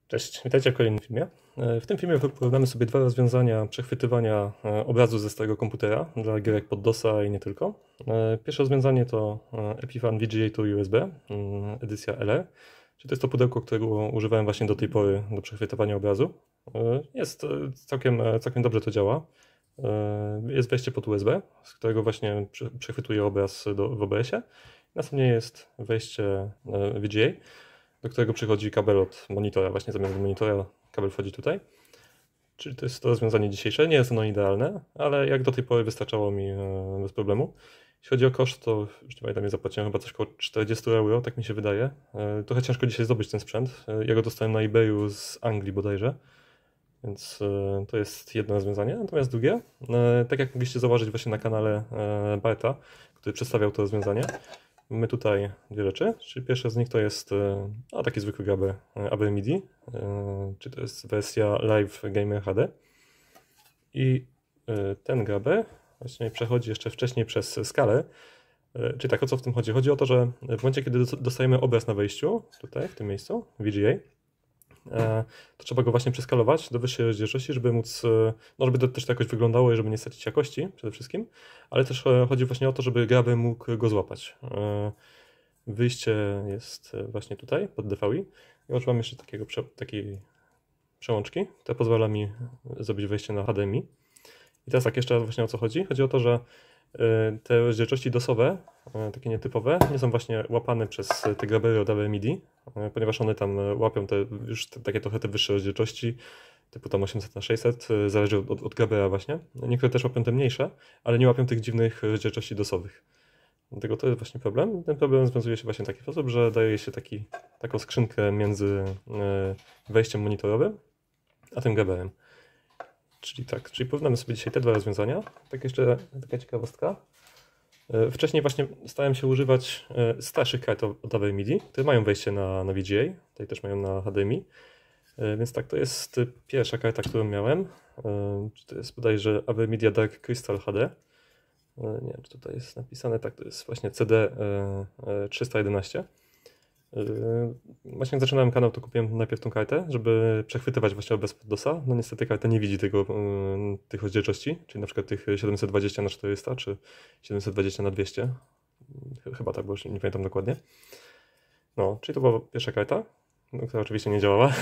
Cześć, witajcie w kolejnym filmie. W tym filmie porównamy sobie dwa rozwiązania przechwytywania obrazu ze starego komputera dla gierek pod DOS-a i nie tylko. Pierwsze rozwiązanie to Epiphan VGA to USB, edycja LR. Czyli to jest to pudełko, którego używałem właśnie do tej pory do przechwytywania obrazu. Jest całkiem dobrze to działa. Jest wejście pod USB, z którego właśnie przechwytuję obraz w OBS-ie. Następnie jest wejście VGA, do którego przychodzi kabel od monitora, właśnie zamiast monitora kabel wchodzi tutaj. Czyli to jest to rozwiązanie dzisiejsze, nie jest ono idealne, ale jak do tej pory wystarczało mi bez problemu. Jeśli chodzi o koszt, to już nie pamiętam, zapłaciłem chyba coś około 40 euro, tak mi się wydaje. Trochę ciężko dzisiaj zdobyć ten sprzęt. Ja go dostałem na eBayu z Anglii bodajże, więc to jest jedno rozwiązanie. Natomiast drugie, tak jak mogliście zauważyć właśnie na kanale Barta, który przedstawiał to rozwiązanie, mamy tutaj dwie rzeczy, czyli pierwsza z nich to jest taki zwykły grabber AB MIDI, czy to jest wersja Live Gamer HD i ten grabber właśnie przechodzi jeszcze wcześniej przez skalę, czyli tak, o co w tym chodzi? Chodzi o to, że w momencie, kiedy dostajemy obraz na wejściu, tutaj w tym miejscu, VGA, to trzeba go właśnie przeskalować do wyższej rozdzielczości, żeby móc, no żeby to też jakoś wyglądało i żeby nie stracić jakości przede wszystkim, ale też chodzi właśnie o to, żeby grabber mógł go złapać. Wyjście jest właśnie tutaj pod DVI i używam jeszcze takiej przełączki, która pozwala mi zrobić wejście na HDMI. I teraz tak, jeszcze raz właśnie o co chodzi. Chodzi o to, że te rozdzielczości DOS-owe, takie nietypowe, nie są właśnie łapane przez te grabbery od AB MIDI, ponieważ one tam łapią już takie trochę te wyższe rozdzielczości, typu tam 800 na 600, zależy od grabbera właśnie. Niektóre też łapią te mniejsze, ale nie łapią tych dziwnych rozdzielczości DOS-owych. Dlatego to jest właśnie problem. Ten problem rozwiązuje się właśnie w taki sposób, że daje się taką skrzynkę między wejściem monitorowym a tym grabberem. Czyli porównamy sobie dzisiaj te dwa rozwiązania. Tak jeszcze taka ciekawostka. Wcześniej właśnie starałem się używać starszych kart od AB MIDI, które mają wejście na VGA, tutaj też mają na HDMI. Więc tak, to jest pierwsza karta, którą miałem. To jest bodajże AB Media Dark Crystal HD. Nie wiem, czy tutaj jest napisane, tak, to jest właśnie CD 311. Właśnie jak zaczynałem kanał, to kupiłem najpierw tą kartę, żeby przechwytywać właśnie obraz pod DOS-a. No niestety karta nie widzi tych rozdzielczości, czyli na przykład tych 720 na 400 czy 720 na 200. Chyba tak, bo już nie pamiętam dokładnie. No, czyli to była pierwsza karta, która oczywiście nie działała.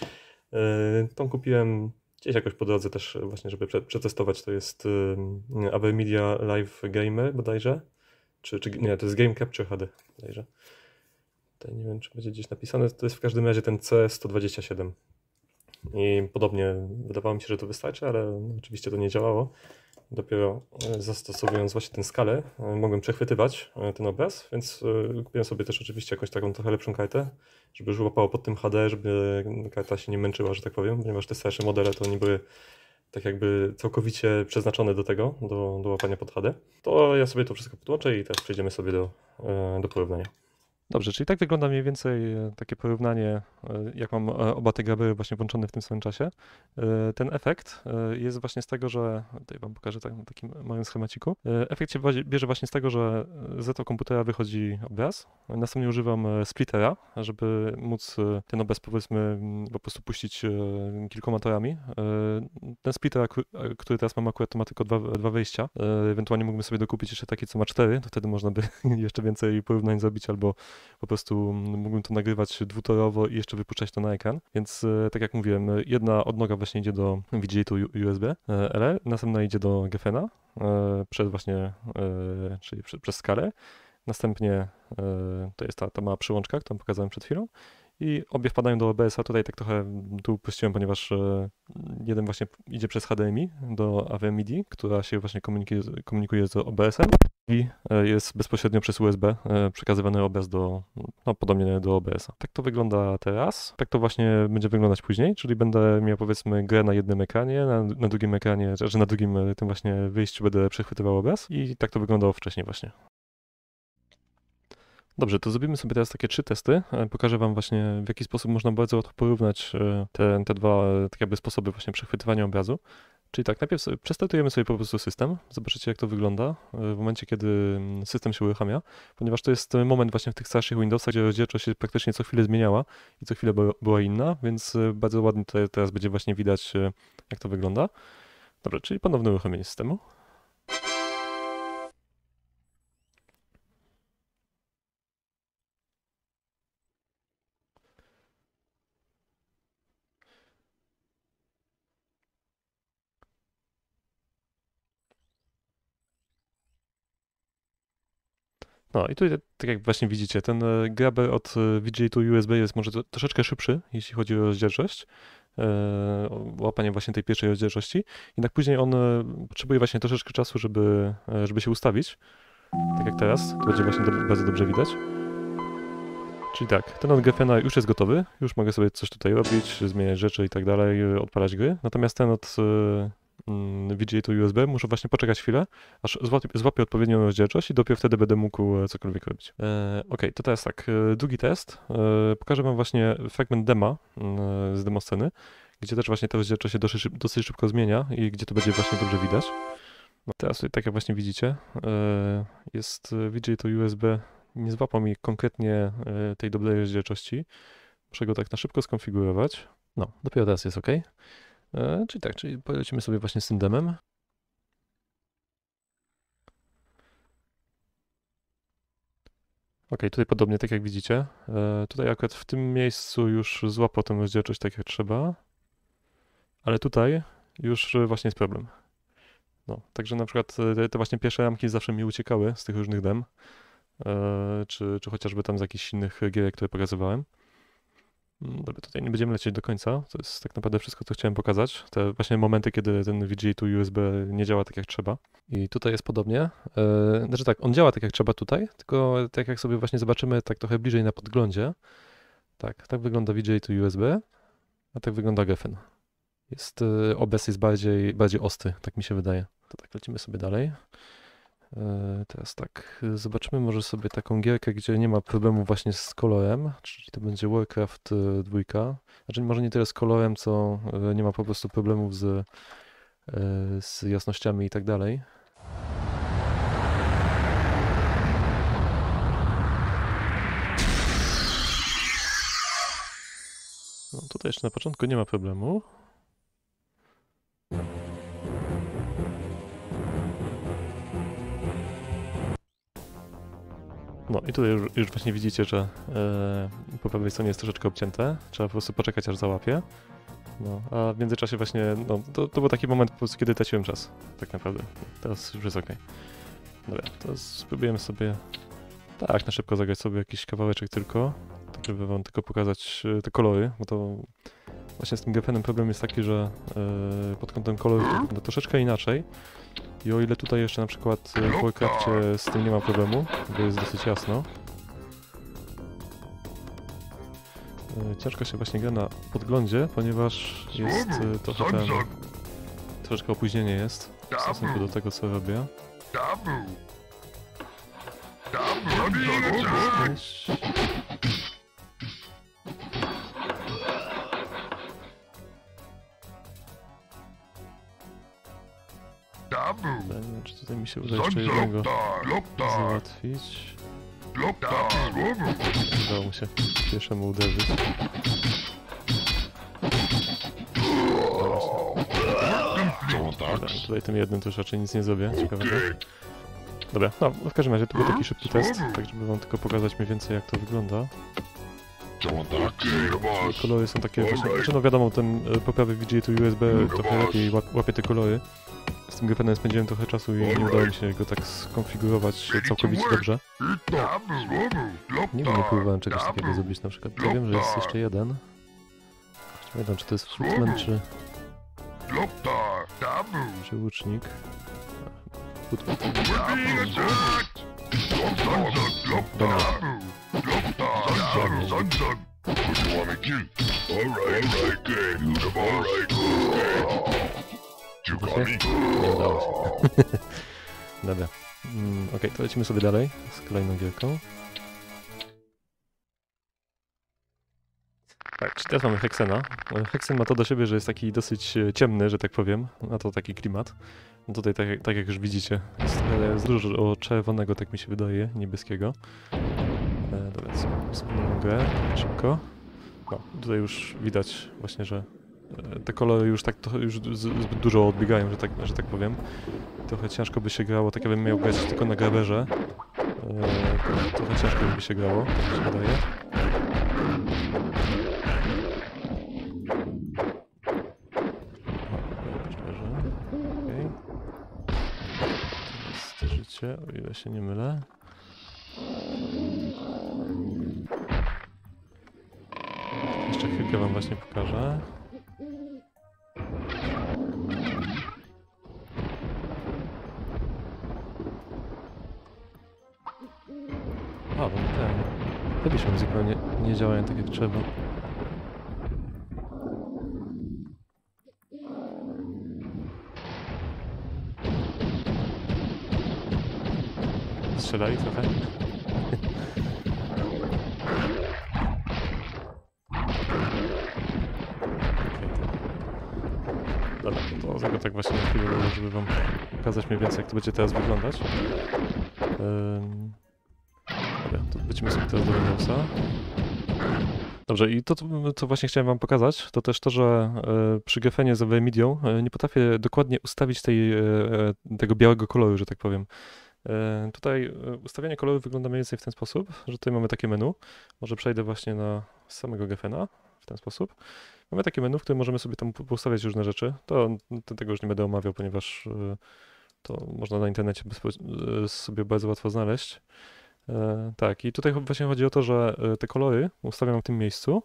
Tą kupiłem gdzieś jakoś po drodze też właśnie, żeby przetestować. To jest AB Media Live Gamer bodajże. Nie, to jest Game Capture HD bodajże. Tutaj nie wiem, czy będzie gdzieś napisane. To jest w każdym razie ten C127. I podobnie wydawało mi się, że to wystarczy, ale oczywiście to nie działało. Dopiero zastosowując właśnie tę skalę mogłem przechwytywać ten obraz, więc kupiłem sobie też oczywiście jakąś taką trochę lepszą kartę, żeby już łapało pod tym HD, żeby karta się nie męczyła, że tak powiem, ponieważ te starsze modele to oni były tak jakby całkowicie przeznaczone do tego, do łapania pod HD. To ja sobie to wszystko podłączę i teraz przejdziemy sobie do porównania. Dobrze, czyli tak wygląda mniej więcej takie porównanie, jak mam oba te grabbery właśnie włączone w tym samym czasie. Ten efekt jest właśnie z tego, że, tutaj wam pokażę na takim małym schemaciku. Efekt się bierze właśnie z tego, że z tego komputera wychodzi obraz. Następnie używam splittera, żeby móc ten obraz powiedzmy po prostu puścić kilkoma torami. Ten splitter, który teraz mam akurat, to ma tylko dwa wyjścia. Ewentualnie mógłbym sobie dokupić jeszcze takie, co ma 4, to wtedy można by jeszcze więcej porównań zrobić, albo po prostu mógłbym to nagrywać dwutorowo i jeszcze wypuszczać to na ekran. Więc tak jak mówiłem, jedna odnoga właśnie idzie do VGA to USB LR, następna idzie do Gefena czyli przez skalę. Następnie to jest ta mała przyłączka, którą pokazałem przed chwilą. I obie wpadają do OBS-a. Tutaj tak trochę tu uprościłem, ponieważ jeden właśnie idzie przez HDMI do AV MIDI, która się właśnie komunikuje z OBS-em i jest bezpośrednio przez USB przekazywany obraz podobnie do OBS-a. Tak to wygląda teraz. Tak to właśnie będzie wyglądać później, czyli będę miał powiedzmy grę na jednym ekranie, na drugim ekranie, że na drugim tym właśnie wyjściu będę przechwytywał obraz i tak to wyglądało wcześniej właśnie. Dobrze, to zrobimy sobie teraz takie 3 testy. Pokażę wam właśnie, w jaki sposób można bardzo łatwo porównać te dwa tak jakby sposoby właśnie przechwytywania obrazu. Czyli tak, najpierw sobie przestartujemy sobie po prostu system, zobaczycie jak to wygląda w momencie, kiedy system się uruchamia, ponieważ to jest moment właśnie w tych starszych Windowsach, gdzie rozdzielczość się praktycznie co chwilę zmieniała i co chwilę była inna, więc bardzo ładnie teraz będzie właśnie widać jak to wygląda. Dobra, czyli ponowne uruchomienie systemu. No i tutaj, tak jak właśnie widzicie, ten grabber od VGA to USB jest może troszeczkę szybszy, jeśli chodzi o rozdzielczość, łapanie właśnie tej pierwszej rozdzielczości. Jednak później on potrzebuje właśnie troszeczkę czasu, żeby się ustawić. Tak jak teraz, to będzie właśnie bardzo dobrze widać. Czyli tak, ten od Geffena już jest gotowy, już mogę sobie coś tutaj robić, zmieniać rzeczy i tak dalej, odpalać gry. Natomiast ten od VGA to USB muszę właśnie poczekać chwilę, aż złapię odpowiednią rozdzielczość i dopiero wtedy będę mógł cokolwiek robić. Ok, to teraz tak, drugi test. Pokażę wam właśnie fragment dema z demosceny, gdzie też właśnie ta rozdzielczość się dosyć szybko zmienia i gdzie to będzie właśnie dobrze widać. No teraz tutaj, tak jak właśnie widzicie, jest VGA to USB, nie złapał mi konkretnie tej dobrej rozdzielczości. Muszę go tak na szybko skonfigurować. No, dopiero teraz jest ok. Czyli tak, czyli polecimy sobie właśnie z tym demem. Ok, tutaj podobnie, tak jak widzicie. Tutaj akurat w tym miejscu już złapał tę rozdzielczość tak jak trzeba. Ale tutaj już właśnie jest problem. No, także na przykład te właśnie pierwsze ramki zawsze mi uciekały z tych różnych dem. Czy chociażby tam z jakichś innych gier, które pokazywałem. Dobra, tutaj nie będziemy lecieć do końca. To jest tak naprawdę wszystko, co chciałem pokazać. Te właśnie momenty, kiedy ten VGA to USB nie działa tak jak trzeba. I tutaj jest podobnie. Znaczy tak, on działa tak jak trzeba tutaj, tylko tak jak sobie właśnie zobaczymy tak trochę bliżej na podglądzie. Tak wygląda VGA to USB, a tak wygląda Geffen. OBS jest bardziej ostry, tak mi się wydaje. To tak lecimy sobie dalej. Teraz tak, zobaczymy może sobie taką gierkę, gdzie nie ma problemu właśnie z kolorem, czyli to będzie Warcraft 2. Znaczy może nie tyle z kolorem, co nie ma po prostu problemów z jasnościami i tak dalej. No tutaj jeszcze na początku nie ma problemu. No i tutaj już właśnie widzicie, że po prawej stronie jest troszeczkę obcięte. Trzeba po prostu poczekać, aż załapie. No, a w międzyczasie właśnie, no, to był taki moment po prostu, kiedy traciłem czas, tak naprawdę. Teraz już jest ok. Dobra, to spróbujemy sobie, tak, na szybko zagrać sobie jakiś kawałeczek tylko, tak żeby wam tylko pokazać te kolory, bo to właśnie z tym Geffenem problem jest taki, że pod kątem kolorów to wygląda troszeczkę inaczej. I o ile tutaj jeszcze na przykład w Warcrafcie z tym nie ma problemu, bo jest dosyć jasno. Ciężko się właśnie gra na podglądzie, ponieważ jest troszeczkę opóźnienie jest w stosunku do tego, co robię. Nie wiem, czy tutaj mi się uda jeszcze jednego załatwić. Udało mu się pierwszemu uderzyć. Dobra, tutaj tym jednym też raczej nic nie zrobię, ciekawe. Dobra, no w każdym razie to był taki szybki test, tak żeby wam tylko pokazać mniej więcej jak to wygląda. Kolory są takie właśnie, znaczy no wiadomo, ten poprawy VGA to USB trochę lepiej łapie te kolory. Z tym Geffenem spędziłem trochę czasu i nie udało mi się go tak skonfigurować całkowicie dobrze. Nie wiem, nie próbowałem czegoś takiego zrobić na przykład. Ja wiem, że jest jeszcze jeden. Nie wiem, czy to jest Footman, czy łucznik. Footman. Nie udało się. Dobra. Ok, to lecimy sobie dalej z kolejną gierką. Tak, czyli teraz mamy Hexena. Hexen ma to do siebie, że jest taki dosyć ciemny, że tak powiem. Ma to taki klimat. No tutaj, tak jak już widzicie, jest dużo czerwonego, tak mi się wydaje, niebieskiego. Dobra, wspomnę grę szybko. No, tutaj już widać właśnie, że te kolory już tak już zbyt dużo odbiegają, że tak powiem. Trochę ciężko by się grało, tak jakbym miał grać tylko na grawerze. Trochę ciężko by się grało, tak mi się wydaje. Okej. Teraz życie, o ile się nie mylę. Jeszcze chwilkę wam właśnie pokażę. A, bo ten... Klawisze zupełnie nie działają tak jak trzeba. Strzelali trochę? Dobra, to tego tak właśnie na chwilę, żeby wam pokazać mniej więcej, jak to będzie teraz wyglądać. Dobra, to lecimy sobie teraz do Windowsa. Dobrze, i to, co właśnie chciałem wam pokazać, to też to, że przy grafenie z medią nie potrafię dokładnie ustawić tego białego koloru, że tak powiem. Tutaj ustawianie koloru wygląda mniej więcej w ten sposób, że tutaj mamy takie menu. Może przejdę właśnie na samego grafena w ten sposób. Mamy takie menu, w którym możemy sobie tam poustawiać różne rzeczy. Tego już nie będę omawiał, ponieważ to można na internecie sobie bardzo łatwo znaleźć. Tak, i tutaj właśnie chodzi o to, że te kolory ustawiam w tym miejscu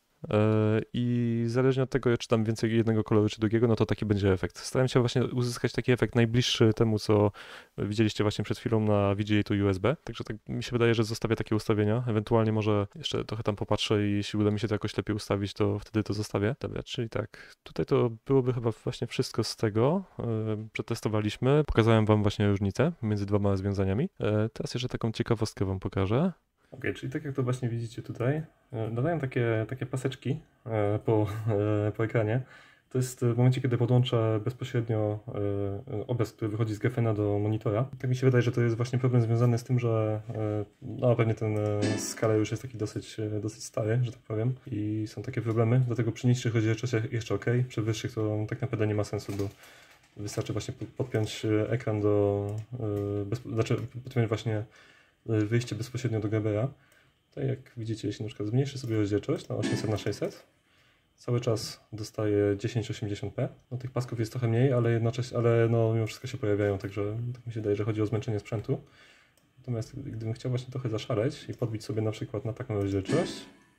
i zależnie od tego, czy dam więcej jednego koloru, czy drugiego, no to taki będzie efekt. Staram się właśnie uzyskać taki efekt najbliższy temu, co widzieliście właśnie przed chwilą na VGA to USB, także tak mi się wydaje, że zostawię takie ustawienia. Ewentualnie może jeszcze trochę tam popatrzę i jeśli uda mi się to jakoś lepiej ustawić, to wtedy to zostawię. Dobra, czyli tak, tutaj to byłoby chyba właśnie wszystko z tego. Przetestowaliśmy, pokazałem wam właśnie różnicę między dwoma rozwiązaniami. Teraz jeszcze taką ciekawostkę wam pokażę. Ok, czyli tak jak to właśnie widzicie tutaj, dodaję takie paseczki po ekranie. To jest w momencie, kiedy podłączę bezpośrednio obraz, który wychodzi z grafena do monitora. Tak mi się wydaje, że to jest właśnie problem związany z tym, że no, pewnie ten skaler już jest taki dosyć stary, że tak powiem. I są takie problemy, dlatego przy niższych rozdzielczościach jeszcze ok, przy wyższych to tak naprawdę nie ma sensu, bo wystarczy właśnie podpiąć ekran podpiąć właśnie wyjście bezpośrednio do Grabera. Tutaj jak widzicie, jeśli na przykład zmniejszę sobie rozdzielczość na 800 na 600, cały czas dostaję 1080p. No, tych pasków jest trochę mniej, ale jednocześnie, no, mimo wszystko się pojawiają, także tak mi się wydaje, że chodzi o zmęczenie sprzętu. Natomiast gdybym chciał właśnie trochę zaszaleć i podbić sobie na przykład na taką rozdzielczość,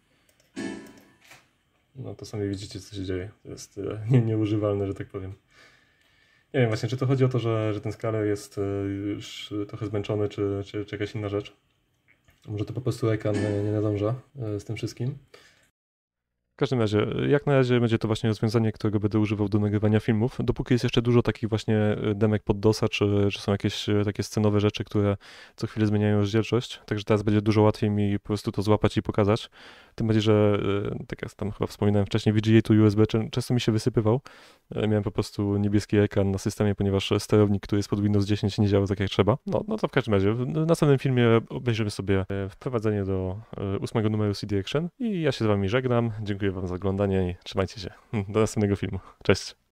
no to sami widzicie, co się dzieje. To jest nieużywalne, że tak powiem. Nie wiem właśnie, czy to chodzi o to, że ten skaler jest już trochę zmęczony, czy jakaś inna rzecz. Może to po prostu ekran nie nadąża z tym wszystkim. W każdym razie, jak na razie będzie to właśnie rozwiązanie, którego będę używał do nagrywania filmów. Dopóki jest jeszcze dużo takich właśnie demek pod DOS-a, czy są jakieś takie scenowe rzeczy, które co chwilę zmieniają rozdzielczość. Także teraz będzie dużo łatwiej mi po prostu to złapać i pokazać. Tym bardziej, że tak jak tam chyba wspominałem wcześniej, VGA to USB często mi się wysypywał. Miałem po prostu niebieski ekran na systemie, ponieważ sterownik, który jest pod Windows 10 nie działał tak jak trzeba. No to w każdym razie, w następnym filmie obejrzymy sobie wprowadzenie do 8 numeru CD Action i ja się z wami żegnam. Dziękuję wam za oglądanie i trzymajcie się. Do następnego filmu. Cześć!